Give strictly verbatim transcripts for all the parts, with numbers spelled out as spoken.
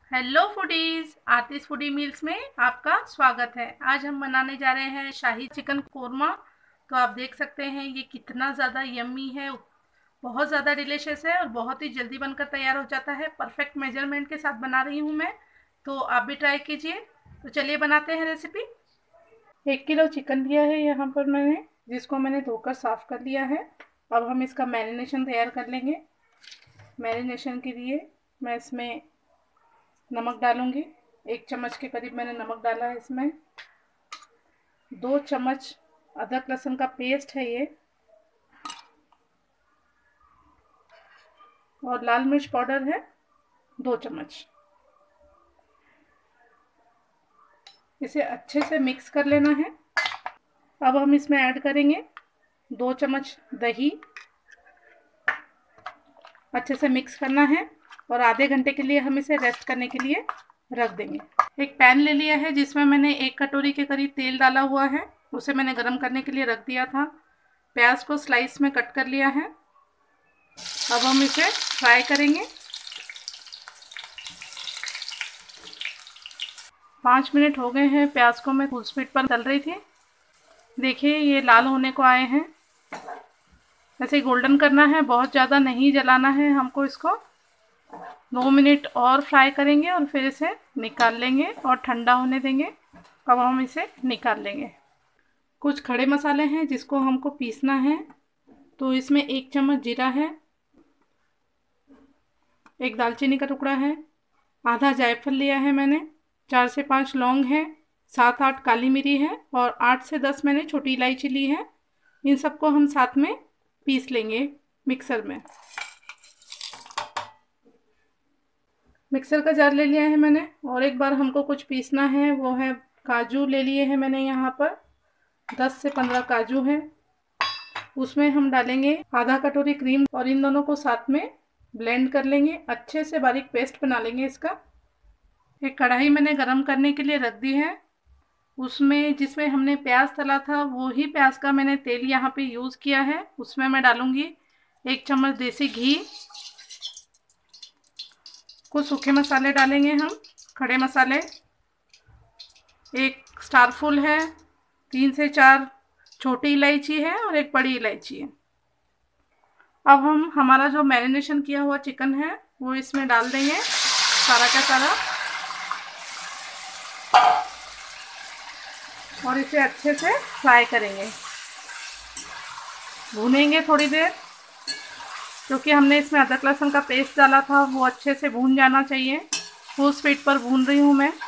Hello foodies, Aatish foodie meals में आपका स्वागत है। आज हम बनाने जा रहे हैं शाही चिकन कोरमा। तो आप देख सकते हैं ये कितना ज़्यादा यम्मी है, बहुत ज़्यादा डिलीशियस है और बहुत ही जल्दी बनकर तैयार हो जाता है। परफेक्ट मेजरमेंट के साथ बना रही हूँ मैं, तो आप भी ट्राई कीजिए। तो चलिए बनाते हैं रेसिपी। एक किलो चिकन लिया है यहाँ पर मैंने, जिसको मैंने धोकर साफ़ कर लिया है। अब हम इसका मैरिनेशन तैयार कर लेंगे। मैरिनेशन के लिए मैं इसमें नमक डालूंगी। एक चम्मच के करीब मैंने नमक डाला है इसमें। दो चम्मच अदरक लहसुन का पेस्ट है ये, और लाल मिर्च पाउडर है दो चम्मच। इसे अच्छे से मिक्स कर लेना है। अब हम इसमें ऐड करेंगे दो चम्मच दही। अच्छे से मिक्स करना है और आधे घंटे के लिए हम इसे रेस्ट करने के लिए रख देंगे। एक पैन ले लिया है जिसमें मैंने एक कटोरी के करीब तेल डाला हुआ है, उसे मैंने गरम करने के लिए रख दिया था। प्याज को स्लाइस में कट कर लिया है। अब हम इसे फ्राई करेंगे। पाँच मिनट हो गए हैं, प्याज को मैं फुल स्पीड पर तल रही थी। देखिए ये लाल होने को आए हैं। ऐसे गोल्डन करना है, बहुत ज़्यादा नहीं जलाना है हमको। इसको दो मिनट और फ्राई करेंगे और फिर इसे निकाल लेंगे और ठंडा होने देंगे। अब हम इसे निकाल लेंगे। कुछ खड़े मसाले हैं जिसको हमको पीसना है। तो इसमें एक चम्मच जीरा है, एक दालचीनी का टुकड़ा है, आधा जायफल लिया है मैंने, चार से पाँच लौंग है, सात आठ काली मिरी है और आठ से दस मैंने छोटी इलायची ली है। इन सबको हम साथ में पीस लेंगे मिक्सर में। मिक्सर का जार ले लिया है मैंने, और एक बार हमको कुछ पीसना है। वो है काजू ले लिए हैं मैंने, यहाँ पर दस से पंद्रह काजू हैं। उसमें हम डालेंगे आधा कटोरी क्रीम और इन दोनों को साथ में ब्लेंड कर लेंगे। अच्छे से बारीक पेस्ट बना लेंगे इसका। एक कढ़ाई मैंने गरम करने के लिए रख दी है। उसमें जिसमें हमने प्याज तला था वो ही प्याज का मैंने तेल यहाँ पे यूज़ किया है। उसमें मैं डालूँगी एक चम्मच देसी घी। कुछ सूखे मसाले डालेंगे हम, खड़े मसाले, एक स्टार फुल है, तीन से चार छोटी इलायची है और एक बड़ी इलायची है। अब हम हमारा जो मैरिनेशन किया हुआ चिकन है वो इसमें डाल देंगे सारा का सारा, और इसे अच्छे से फ्राई करेंगे, भूनेंगे थोड़ी देर, क्योंकि हमने इसमें अदरक लहसुन का पेस्ट डाला था, वो अच्छे से भून जाना चाहिए। फुल स्पीड पर भून रही हूँ मैं।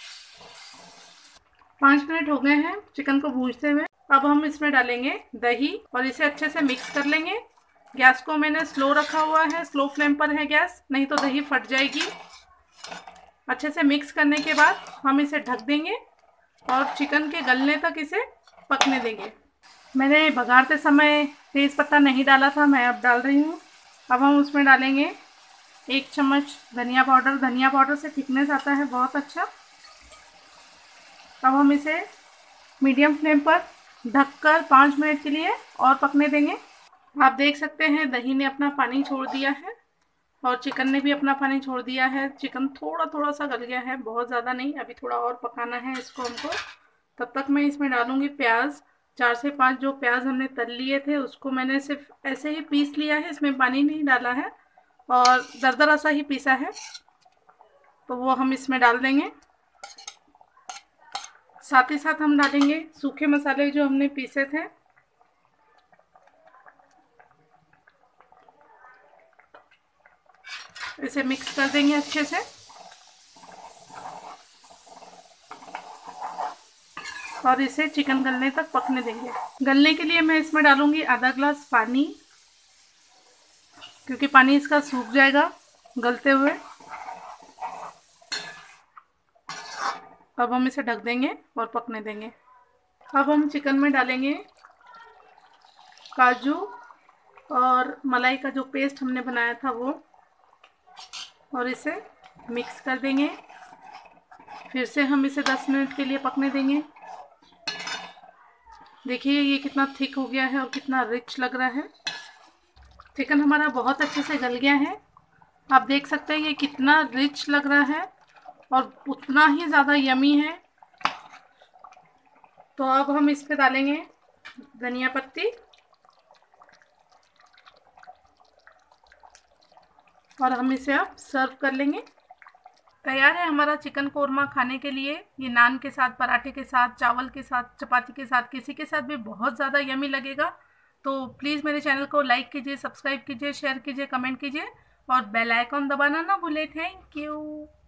पाँच मिनट हो गए हैं चिकन को भूनते हुए। अब हम इसमें डालेंगे दही और इसे अच्छे से मिक्स कर लेंगे। गैस को मैंने स्लो रखा हुआ है, स्लो फ्लेम पर है गैस, नहीं तो दही फट जाएगी। अच्छे से मिक्स करने के बाद हम इसे ढक देंगे और चिकन के गलने तक इसे पकने देंगे। मैंने भगाड़ते समय तेज़ पत्ता नहीं डाला था, मैं अब डाल रही हूँ। अब हम उसमें डालेंगे एक चम्मच धनिया पाउडर। धनिया पाउडर से थिकनेस आता है बहुत अच्छा। अब हम इसे मीडियम फ्लेम पर ढककर पाँच मिनट के लिए और पकने देंगे। आप देख सकते हैं दही ने अपना पानी छोड़ दिया है और चिकन ने भी अपना पानी छोड़ दिया है। चिकन थोड़ा थोड़ा सा गल गया है, बहुत ज़्यादा नहीं। अभी थोड़ा और पकाना है इसको हमको। तब तक मैं इसमें डालूँगी प्याज। चार से पाँच जो प्याज हमने तल लिए थे उसको मैंने सिर्फ ऐसे ही पीस लिया है, इसमें पानी नहीं डाला है और दरदरा सा ही पीसा है, तो वो हम इसमें डाल देंगे। साथ ही साथ हम डालेंगे सूखे मसाले जो हमने पीसे थे। इसे मिक्स कर देंगे अच्छे से और इसे चिकन गलने तक पकने देंगे। गलने के लिए मैं इसमें डालूंगी आधा ग्लास पानी, क्योंकि पानी इसका सूख जाएगा गलते हुए। अब हम इसे ढक देंगे और पकने देंगे। अब हम चिकन में डालेंगे काजू और मलाई का जो पेस्ट हमने बनाया था वो, और इसे मिक्स कर देंगे। फिर से हम इसे दस मिनट के लिए पकने देंगे। देखिए ये कितना थिक हो गया है और कितना रिच लग रहा है। चिकन हमारा बहुत अच्छे से गल गया है। आप देख सकते हैं ये कितना रिच लग रहा है और उतना ही ज़्यादा यमी है। तो अब हम इस पे डालेंगे धनिया पत्ती और हम इसे अब सर्व कर लेंगे। तैयार है हमारा चिकन कोरमा खाने के लिए। ये नान के साथ, पराठे के साथ, चावल के साथ, चपाती के साथ, किसी के साथ भी बहुत ज़्यादा यमी लगेगा। तो प्लीज़ मेरे चैनल को लाइक कीजिए, सब्सक्राइब कीजिए, शेयर कीजिए, कमेंट कीजिए और बेल आइकॉन दबाना ना भूलें। Thank you.